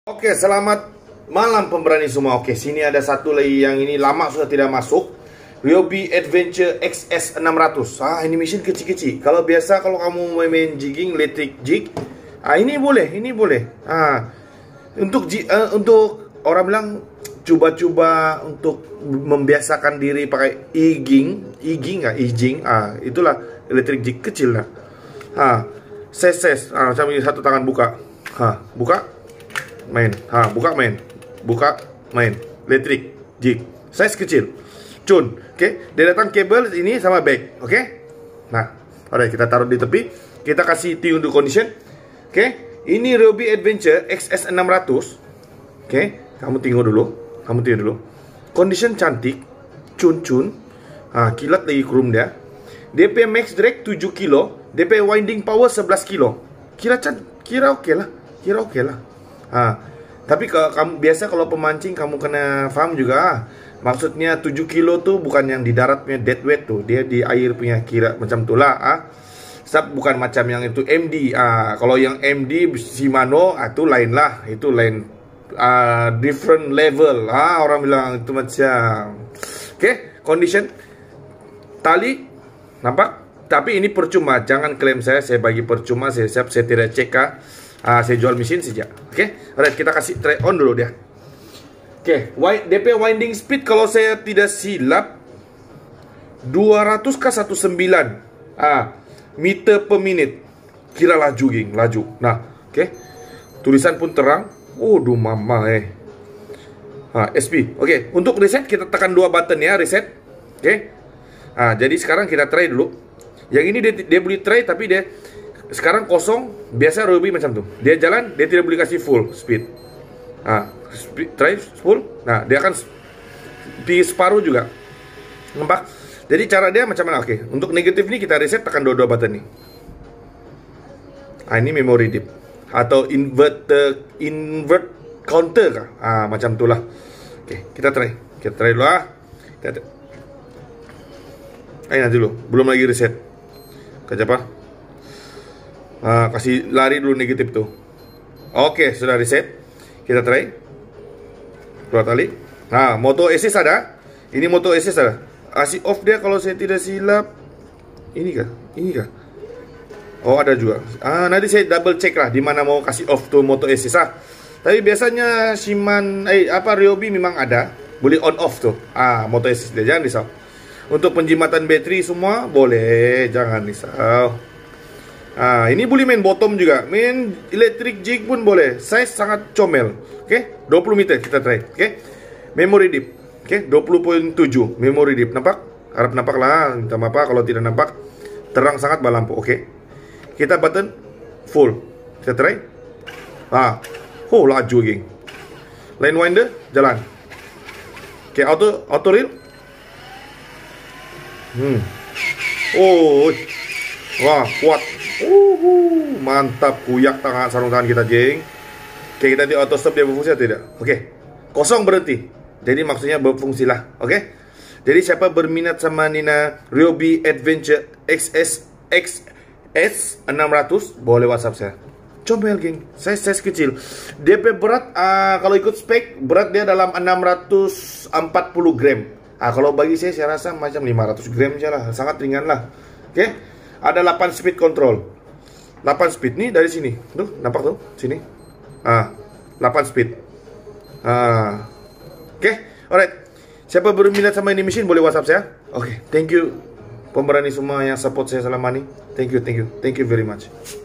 Oke, selamat malam pemberani semua. Oke, sini ada satu lagi yang ini lama sudah tidak masuk. Ryobi Adventure XS600. Ini mesin kecil-kecil. Kalau biasa kalau kamu main jigging, electric jig, ini boleh, ini boleh. Untuk orang bilang coba-coba untuk membiasakan diri pakai e-jig. Itulah electric jig kecil lah. Ses, macam ini satu tangan buka. Buka. Main, buka main, elektrik, jig, size kecil, cun, oke, dia datang kabel ini sama back, oke, nah, alright, kita taruh di tepi, kita kasih tune to condition, oke, ini Ryobi Adventure XS600, oke, kamu tengok dulu, condition cantik, cun, kilat lagi chrome dia, DP max drag 7 kilo, DP winding power 11 kilo, kira oke lah. Tapi kamu biasa kalau pemancing kamu kena paham juga. Maksudnya 7 kilo tuh bukan yang di darat punya dead weight tuh, dia di air punya kira macam itulah. Bukan macam yang itu MD. Kalau yang MD Shimano itu lain lah, itu lain different level. Orang bilang itu macam. Oke, condition tali nampak. Tapi ini percuma, jangan klaim saya bagi percuma, saya tidak cek saya jual mesin saja. Oke, alright, kita kasih try on dulu dia. Oke, DP winding speed kalau saya tidak silap 200 ke 19 meter per menit. Kira laju. Nah, oke. Tulisan pun terang. Waduh mama SP. Oke, untuk reset kita tekan 2 button ya, reset. Oke. Jadi sekarang kita try dulu. Yang ini dia boleh try tapi dia sekarang kosong. Biasa Ryobi macam tuh, dia jalan, dia tidak boleh kasih full speed. Try full. Nah, dia akan di separuh juga. Nampak? Jadi cara dia macam mana? Oke, untuk negatif ini kita reset, tekan dua button nih. Ini memory dip atau invert counter kah? Macam itulah. Oke, kita try dulu nanti dulu, belum lagi reset. Kerja apa? Kasih lari dulu negatif tuh. Oke, sudah reset. Kita try. Keluar tali. Moto assist ada. Ini moto assist ada. Kasih off dia kalau saya tidak silap. Ini kah? Oh, ada juga. Nanti saya double check lah di mana mau kasih off tuh moto assist. Tapi biasanya Ryobi memang ada. Boleh on off tuh. Moto assist dia, jangan risau. Untuk penjimatan bateri semua boleh, jangan risau. Ini boleh main bottom juga, main electric jig pun boleh. Size sangat comel. Oke, 20 meter kita try. Oke, memory dip. Oke, 20.7 memory dip. Nampak? Harap nampak lah. Minta maaf kalau tidak nampak. Terang sangat lampu. Oke, kita button full. Kita try. Laju geng. Line winder jalan. Oke, auto reel. Wah, kuat. Mantap, kuyak sarung tangan kita, geng. Oke, kita di auto stop, dia berfungsi atau tidak? Oke, kosong berhenti. Jadi maksudnya berfungsi lah. Oke. Jadi siapa berminat sama Nina Ryobi Adventure XS600 boleh WhatsApp saya. Comel, geng. Size kecil. DP berat kalau ikut spek berat dia dalam 640 gram. Kalau bagi saya rasa macam 500 gram aja lah. Sangat ringan lah. Oke. Ada 8 speed control. 8 speed nih dari sini. Tuh, nampak tuh? Sini. 8 speed. Oke, alright. Siapa berminat sama ini mesin boleh WhatsApp saya. Oke, thank you pemberani semua yang support saya selama ini. Thank you very much.